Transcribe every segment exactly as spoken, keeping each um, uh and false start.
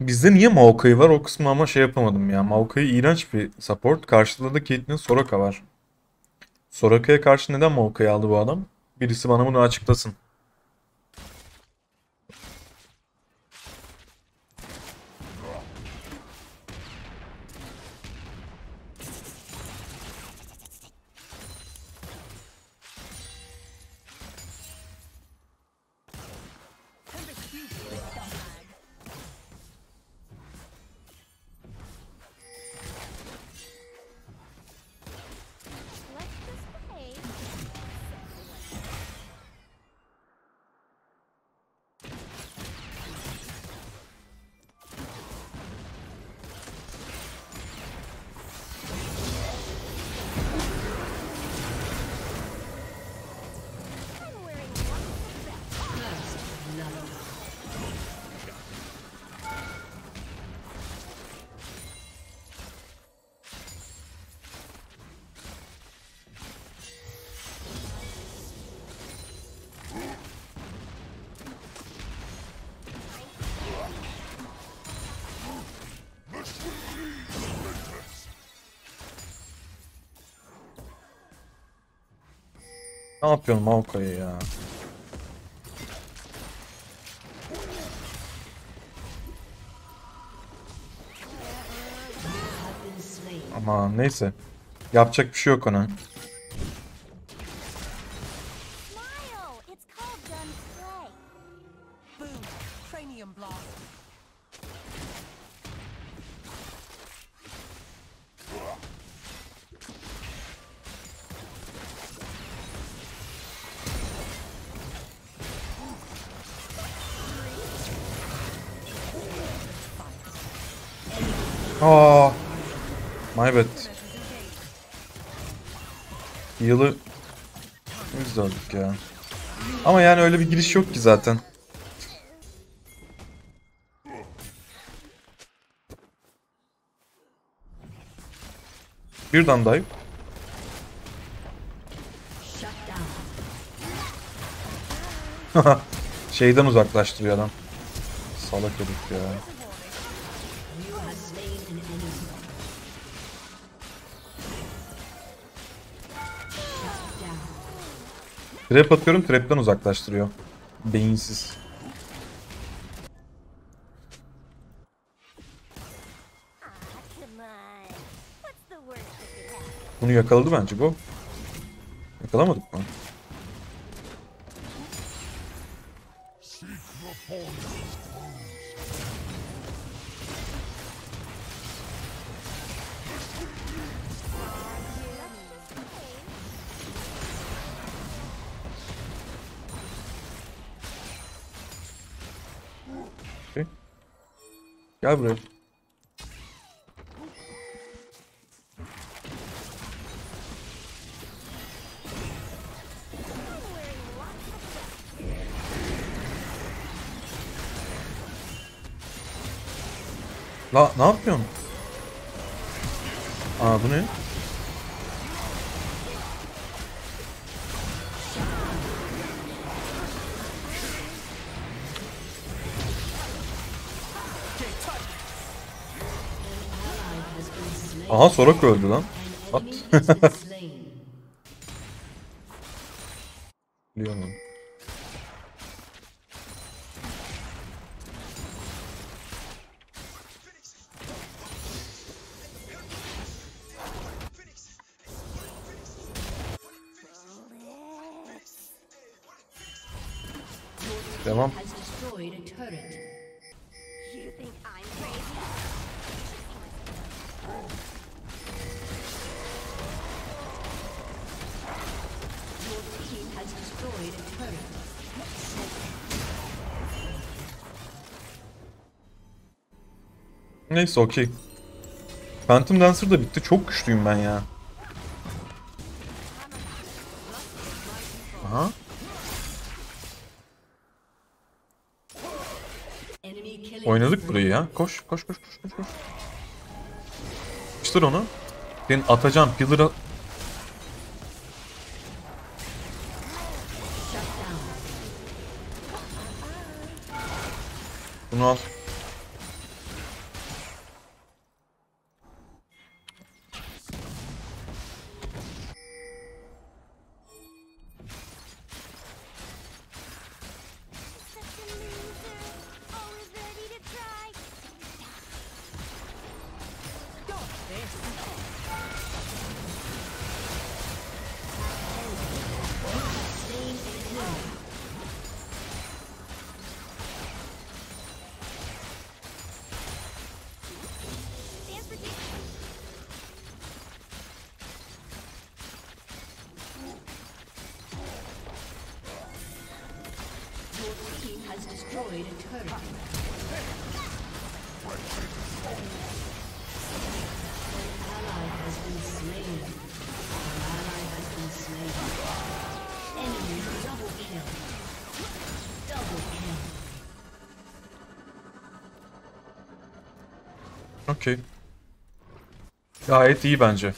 Bizde niye Maokai var o kısmı ama şey yapamadım ya. Maokai iğrenç bir support. Karşılığında da Caitlyn Soraka var. Soraka'ya karşı neden Maokai aldı bu adam? Birisi bana bunu açıklasın. Ne yapıyorsun Maokai ya? Ama neyse. Yapacak bir şey yok ona. Smile! It's called gun play. Boom! Cranium blast. Aa, my bad. Yılı biz de öldük ya. Ama yani öyle bir giriş yok ki zaten. Birden dive. Şeyden uzaklaştırıyor adam. Salak herif ya. Trap atıyorum, trap'ten uzaklaştırıyor. Beyinsiz. Ah, come on. What's the worst that could happen? Bunu yakaladı bence bu. Yakalamadık mı? Okay. Gel buraya. La ne yapıyorsun? Aa bu ne? Aha Soraka öldü lan. At. Biliyorum onu. Devam. Has destroyed a turret. You think I'm crazy? Your team has destroyed a turret. Neyse okey. Phantom Dancer da bitti. Çok güçlüyüm ben ya. Aha. Enemy killing. Oynadık burayı ya. Koş koş koş koş koş. koş. Yapıştır onu. Senin atacağım pillar'a... Bunu al. destroyed a turret. An ally has been slain. An ally has been slain. Enemy double kill. Double kill. Okey. Gayet iyi bence.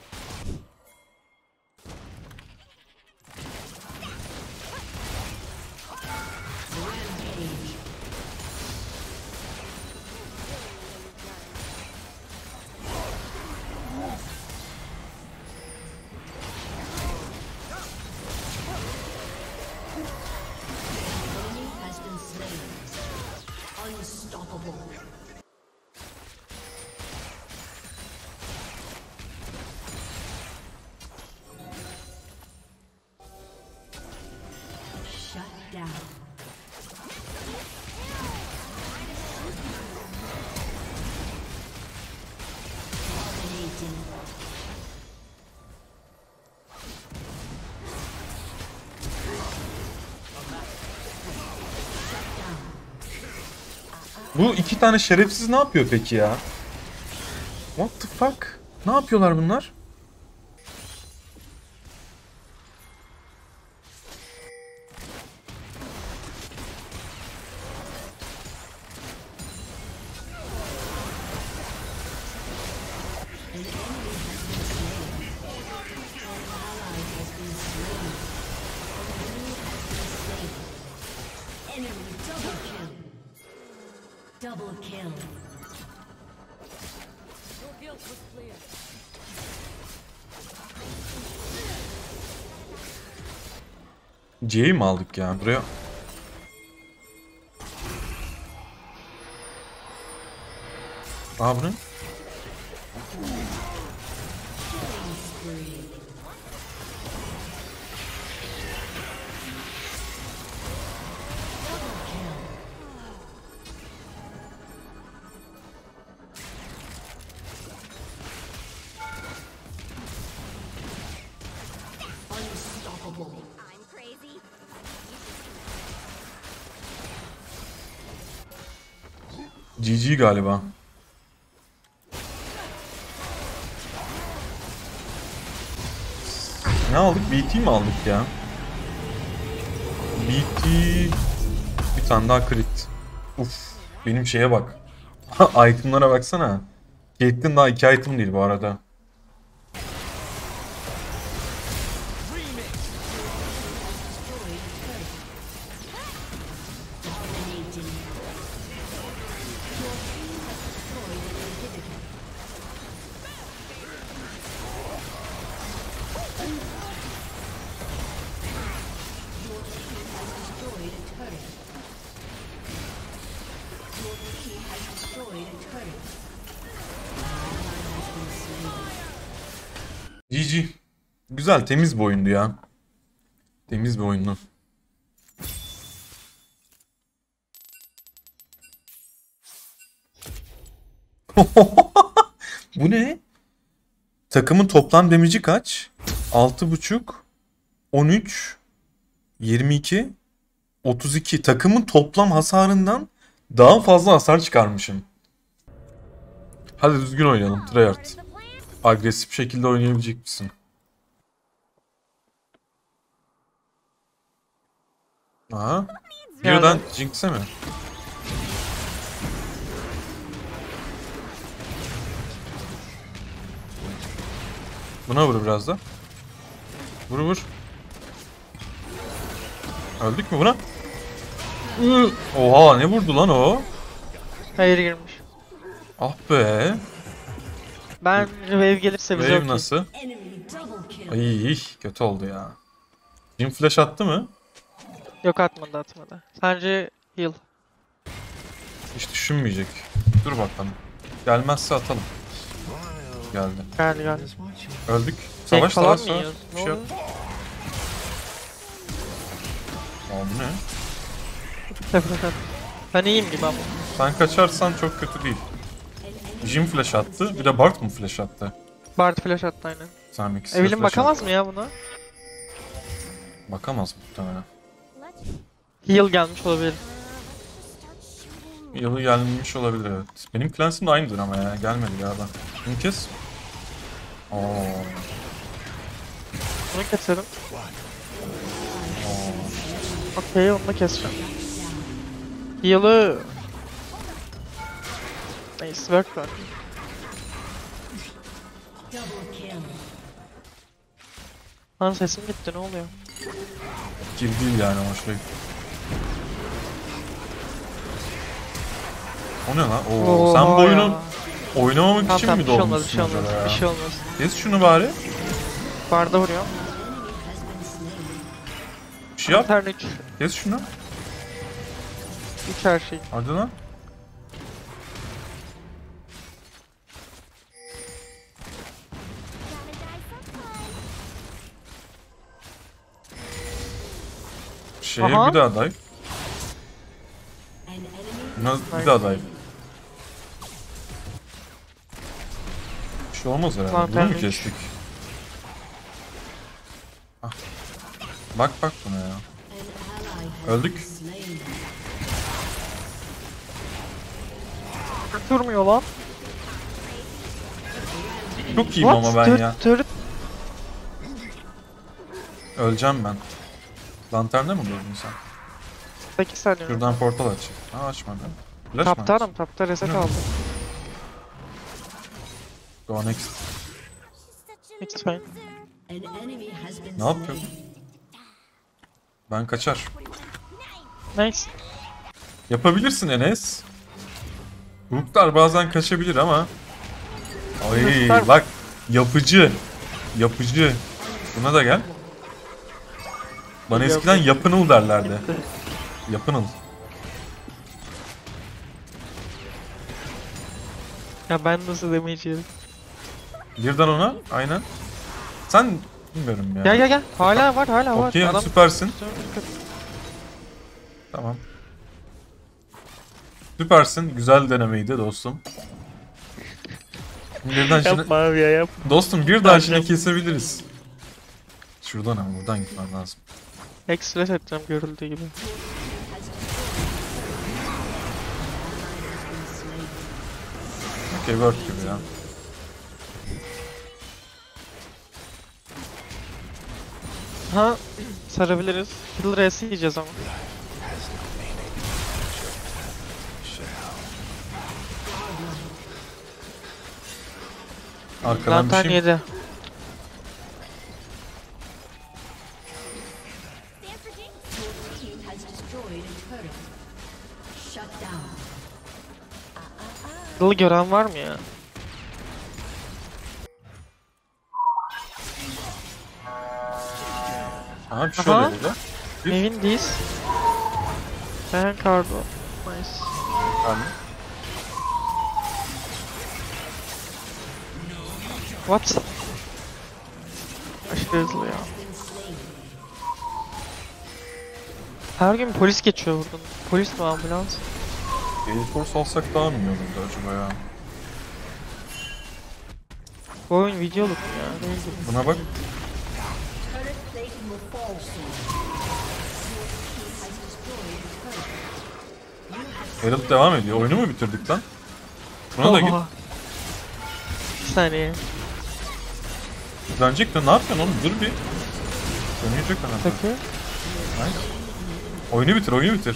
Enemy has been slain. Unstoppable. Shut down. Dominating. Bu iki tane şerefsiz ne yapıyor peki ya? What the fuck? Ne yapıyorlar bunlar? Enemy double kill. Double kill. Your guilt was clear. C'yi mi aldık ya buraya? Aa bu ne? Unstoppable. I'm crazy. G G galiba. Ne aldık? B T mi aldık ya? B T... Bir tane daha crit. Uf, benim şeye bak. Itemlara baksana. Caitlyn daha iki item değil bu arada. Dominating. Your team has destroyed an inhibitor. Your team has destroyed a turret. Your team has destroyed a turret. An ally has been slain. G G. Güzel, temiz bir oyundu ya. Temiz bir oyundu. Bu ne? Takımın toplam damage'i kaç? altı buçuk, on üç, yirmi iki, otuz iki. Takımın toplam hasarından daha fazla hasar çıkarmışım. Hadi düzgün oynayalım Treyarch. Part of the plan? Agresif şekilde oynayabilecek misin? Aha. Birden Jinx'e mi? Buna vur biraz da. Vur vur. Öldük mü buna? Iı, Oha ne vurdu lan o? Hayır girmiş. Ah be. Ben wave gelirse bize Wave okey. nasıl? Enemy double kill. Ay kötü oldu ya. Jin flash attı mı? Yok atmadı atmadı. Sence heal. Hiç düşünmeyecek. Dur bakalım. Gelmezse atalım. Geldi. Geldi geldi. Öldük. Tek Savaş falan savaş mı savaş. yiyoruz? Bir Ne şey oluyor? yok. Aa bu ne? Tefekat. Ben iyiyim gibi ama. Sen kaçarsan çok kötü değil. Jin flash attı. Bir de Bart mı flash attı? Bard flash attı aynen. Sen ikisi de Evelyn flash bakamaz attı. mı ya buna? Bakamaz muhtemelen. Let's Heal gelmiş olabilir. Yılı gelmiş olabilir evet. Benim Cleanse'im de aynıdır ama ya. Gelmedi galiba. Bunu kes. Oo. Bunu keselim. Okey, onu da keseceğim. Heal'ı. Nice work var. Double kill. Lan sesim gitti, ne oluyor? Kill değil yani o şey. O ne lan? Oo, sen bu Oha oyunu ya. oynamamak Tamam için tamam, mi bir şey olmaz, bir doğmuşsun şey olmaz, acaba ya? bir şey olmaz. Kes şunu bari. Barda vuruyorum. Bir şey yap. Turn üç. Kes şunu. üç her şey. Hadi lan. Gotta die sometime. Şeye Aha. bir daha dive. An enemy Buna bir daha dive. Bir şey olmaz herhalde. Lan Bunu mu terlik. kestik? Ah. Bak bak buna ya. an ally has Öldük. been slain. Durmuyor lan. Çok iyiyim ama ben Tır- ya. tır- Öleceğim ben. Lanterne mi durdun sen? sekiz saniye. Şuradan portal açayım. Ha açmadı. Flash mı? Taptanım, tapta reset Ne? aldım. Go next. Such a It's fine. loser. An enemy has been Ne yapıyorsun? Ben kaçar. Nice. Yapabilirsin Enes. Hooklar bazen kaçabilir ama. Ay Hooklar- bak. Yapıcı. Yapıcı. Buna da gel. Bana eskiden yapınıl derlerdi. Yapınıl. Ya ben nasıl damage yedim? Birden ona. Aynen. Sen bilmiyorum ya. Gel gel gel. Hala var, hala var. Okey Adam- süpersin. Tamam. Süpersin. Güzel denemeydi dostum. Birden şimdi... Yapma abi ya, yap. Dostum bir daha şimdi Yapacağım. kesebiliriz. Şuradan ama buradan gitmen lazım. Express edeceğim görüldüğü gibi. Okey work gibi ya. Ha, sarabiliriz. Kill R'si yiyeceğiz ama. Arkadan bir Lantern şey mi? yedi. Stand for jinx. Your team has destroyed a turret. Shut down. Yılı gören var mı ya? Aha bir şey Aha. oluyor burada. Bir- Nevin Diz. Ben Cardo. Nice. Tamam. What? Aşırı hızlı ya. Her gün polis geçiyor buradan. Polis mi, ambulans? Gale Force alsak daha mı iyi olurdu acaba ya? Bu oyun videoluk mu ya? Ne bileyim. Buna bak. Turret plating will fall soon. Your team has destroyed a turret. Herald devam ediyor. Oyunu mu bitirdik lan? Buna da git. Oha. Bir saniye. Dönecek de ne yapıyorsun oğlum? Dur bir. Dönecek anahtar. Peki. Nice. Oyunu bitir, oyunu bitir.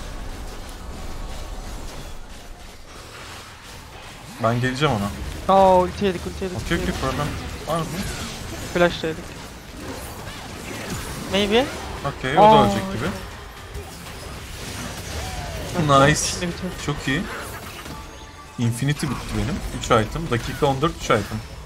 Ben geleceğim ona. Aa, ulti yedik, ulti yedik. Okey ulti okey yedik. problem. Var mı? Flash da yedik. Maybe. Okey o da Aa, ölecek gibi. Bak, Nice. şimdi bitiyor. Çok iyi. Infinity bitti benim. üç item. Dakika on dört üç item.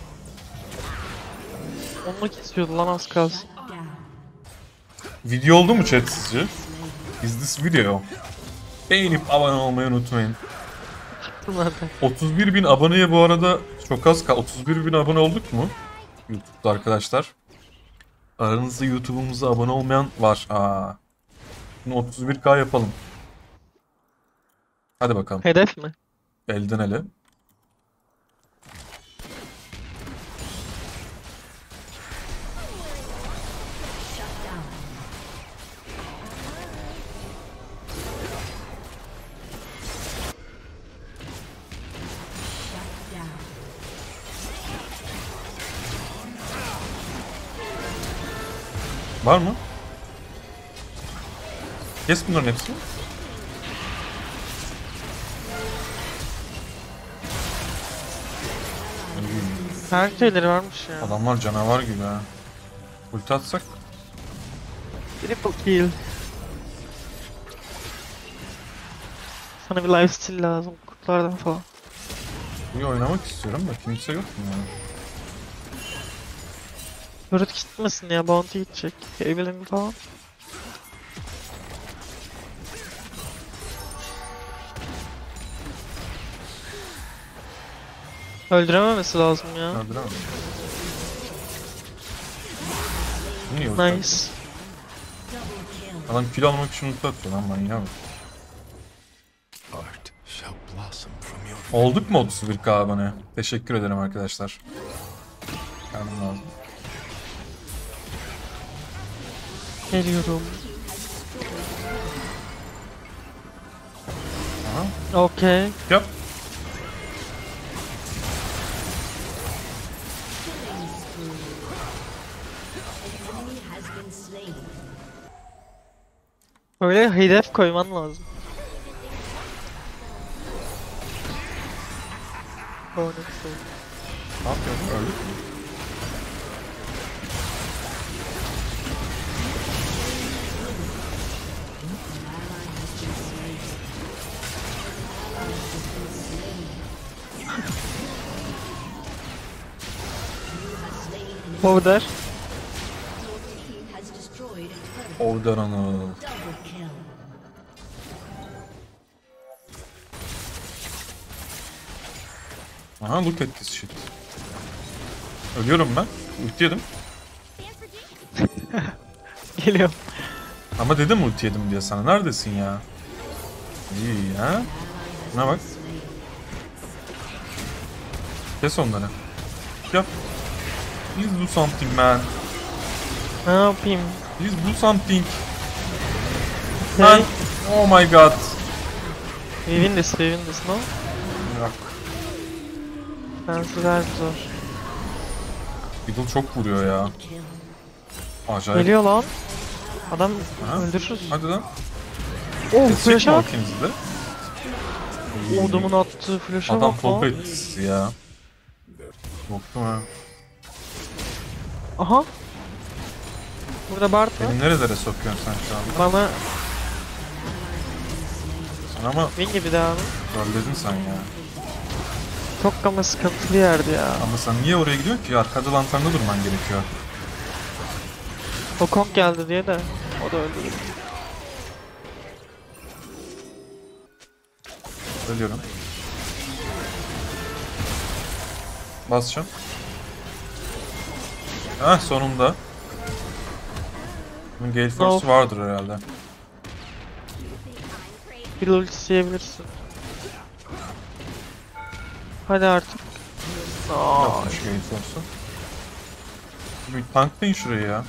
Onu kesiyordu lan, az kalsın. Down. Video oldu mu chat sizce? Is this video? Beğenip abone olmayı unutmayın. Zaten. otuz bir bin aboneye bu arada çok az kal. otuz bir bin abone olduk mu? YouTube'da arkadaşlar. Aranızda YouTube'umuza abone olmayan var. Aa. Bunu otuz bir K yapalım. Hadi bakalım. Hedef mi? Elden ele. Var mı? Kes bunların hepsini. Her şeyleri varmış ya. Adamlar canavar gibi ha. Ulti atsak. Triple kill. Sana bir lifesteal lazım. Kurtlardan falan. İyi oynamak istiyorum da kimse yok mu ya? Yürüt gitmesin ya. Bounty gidecek. Evelyn falan. Öldürememesi lazım ya. Öldüremem. Niye yok? Nice. Adam kill almak için ulti atıyor lan manyağı bak. Art shall blossom from your Olduk mu otuz bir K abone? Teşekkür ederim arkadaşlar. Kendim lazım. Geliyorum. Aha. Okay. Yap. Öyle hedef koyman lazım. Bonus oldu. Ne yapıyorsun? Öldük mü? Powder. Has destroyed a turret. Order Anıl. Double kill. Aha look at this shit. Ölüyorum ben. Ulti yedim. Stand for Jinx. Geliyor. Ama dedim ulti yedim diye sana. Neredesin ya? İyi ha. Buna bak. Kes onları. Yap. Please do something man. Ne yapayım? Please do something. Okay. Man. Oh my god. We win this, we win this, no? Yok. Sensiz her zor. Fiddle çok vuruyor ya. Acayip. Geliyor lan. Adam Aha. öldürürüz. Hadi lan. Oh, Kesecek flash'a mi o bak. ikinizi de? O adamın attığı flash'a Adam bak top lan. etti sizi ya. Korktum ha. Aha. Burada Bart var. Beni nerelere sokuyorsun sen şu anda? Bana Sen ama win gibi de abi. trolledin sen ya. Çok ama sıkıntılı yerdi ya. Ama sen niye oraya gidiyorsun ki? Arkada lanternda durman gerekiyor. O Kong geldi diye de. O da öldü. Ölüyorum. Basacağım. Heh sonunda. Bunun Gale Force No. vardır herhalde. Bir ultisi yiyebilirsin. Hadi artık. Aa, Yapmış Gale Force'u. Bir tanklayın şurayı ya.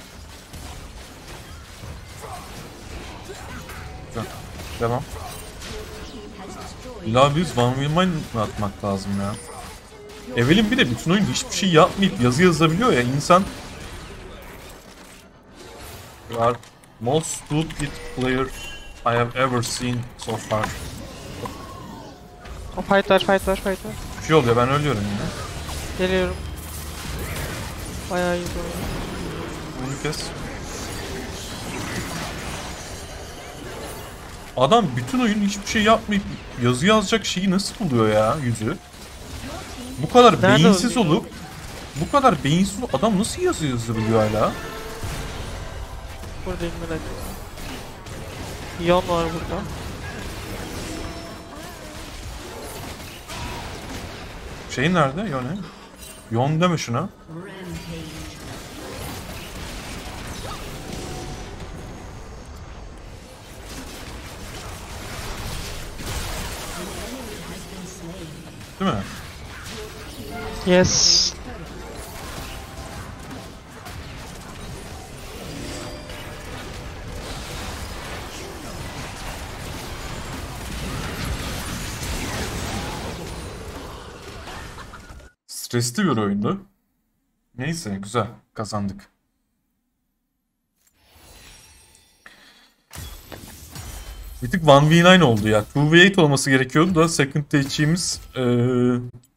Güzel. Devam. İlla biz Van Wilmine mi atmak lazım ya? Evelyn bir de bütün oyun hiçbir şey yapmayıp yazı yazabiliyor ya insan. You are most stupid player I have ever seen so far. o fight var, fight var, fight var. Bir şey oluyor ben ölüyorum yine. Geliyorum. Bayağı iyi oldu. Bunu kes. Adam bütün oyun hiçbir şey yapmayıp yazı yazacak şeyi nasıl buluyor ya yüzü? Bu kadar Nerede beyinsiz oluyor? olup bu kadar beyinsiz olup adam nasıl yazı yazabiliyor hala? Buradayım merak etme. Yon var burada. Şey nerede? Yone. Yon deme şuna. Rampage. Değil mi? Yes. Stresli bir oyundu. Neyse güzel kazandık. Bir tık bir ve dokuz oldu ya. iki ve sekiz olması gerekiyordu da second take'imiz eee